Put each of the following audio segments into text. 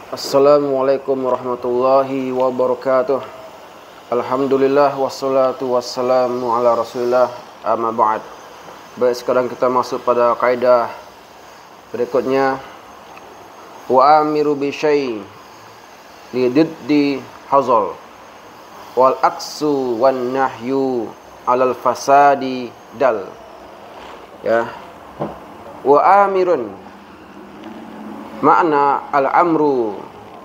Assalamualaikum warahmatullahi wabarakatuh. Alhamdulillah wassalatu wassalamu ala rasulillah, amma ba'd. Baik, sekarang kita masuk pada kaidah berikutnya. Wa amiru bi syai' li diddi hazal wal aksu wan nahyu alal fasadi dal. Ya. Wa amirun, makna al-amru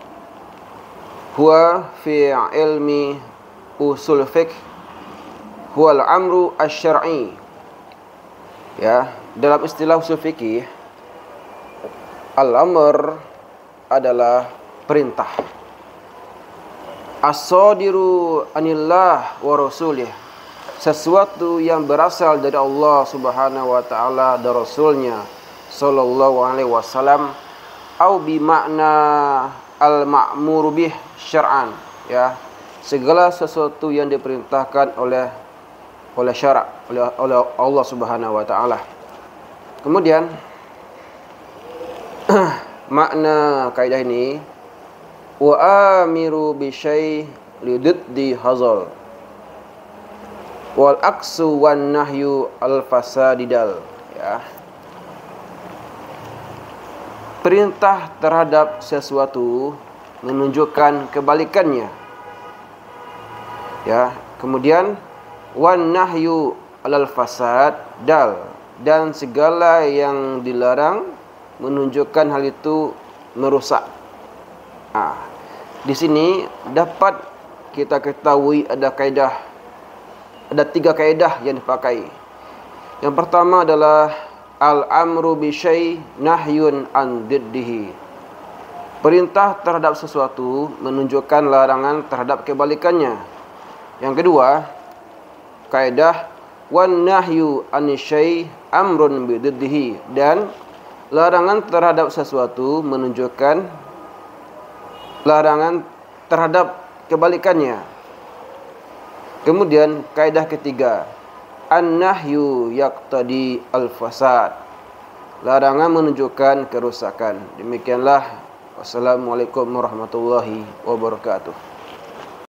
huwa fi ilmi usul fiqh huwa al-amru asy-syar'i. Ya, dalam istilah usul fikih, al-amr adalah perintah. As-sadiru anillah wa rasulih, sesuatu yang berasal dari Allah Subhanahu wa taala dan Rasulnya sallallahu alaihi wasallam, au bi makna al-ma'mur bih syar'an, ya, segala sesuatu yang diperintahkan oleh syarak, oleh Allah Subhanahu wa taala. Kemudian makna kaidah ini, wa amiru bi syai' li diddi hazal wal aksu wan nahyu al fasadidal, ya. Perintah terhadap sesuatu menunjukkan kebalikannya. Ya, kemudian wan nahyu alal fasad dal, dan segala yang dilarang menunjukkan hal itu merusak. Di sini dapat kita ketahui ada tiga kaidah yang dipakai. Yang pertama adalah al-amru bi syai' nahyun an diddihi. Perintah terhadap sesuatu menunjukkan larangan terhadap kebalikannya. Yang kedua, kaidah wan nahyu an syai' amrun bi diddihi, dan larangan terhadap sesuatu menunjukkan larangan terhadap kebalikannya. Kemudian kaidah ketiga, an-nahyu yaqtadi al-fasad, larangan menunjukkan kerusakan. Demikianlah. Wassalamualaikum warahmatullahi wabarakatuh.